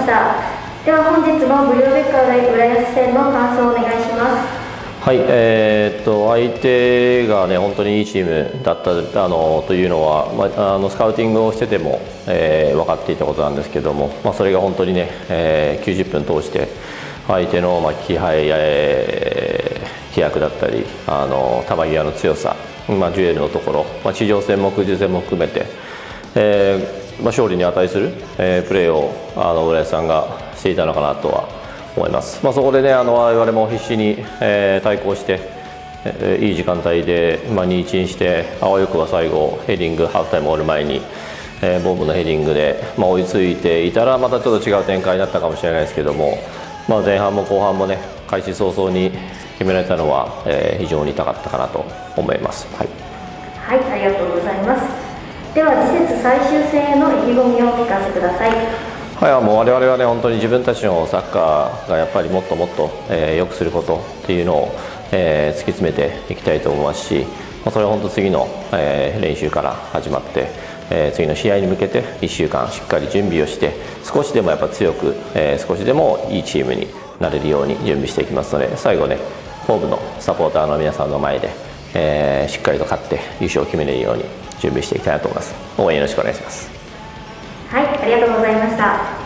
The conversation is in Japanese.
した。では本日のブリオベッカー浦安戦の感想をお願いします。 はい、相手がね本当にいいチームだったというのは、スカウティングをしてても、分かっていたことなんですけども、それが本当にね、90分通して相手の気配、飛躍だったり球際の強さ、デュエルのところ、地上戦も空中戦も含めて、勝利に値する、プレーを浦安さんがしていたのかなとは思います。そこでね我々も必死に、対抗して、いい時間帯で、2-1にしてあわよくは最後ヘディングハーフタイム終わる前に、ボブのヘディングで、追いついていたらまたちょっと違う展開になったかもしれないですけども、前半も後半もね開始早々に決められたのは、非常に痛かったかなと思います。はい、 はい、ありがとうございます。では次節最終戦への意気込みをお聞かせください。 はい、もう我々はね本当に自分たちのサッカーがやっぱりもっともっと、良くすることっていうのを、突き詰めていきたいと思いますし、それは本当次の、練習から始まって、次の試合に向けて1週間しっかり準備をして少しでもやっぱ強く、少しでもいいチームになれるように準備していきますので、最後ねホームのサポーターの皆さんの前で、しっかりと勝って優勝を決めれるように準備していきたいなと思います。応援よろしくお願いします。 はい、ありがとうございました。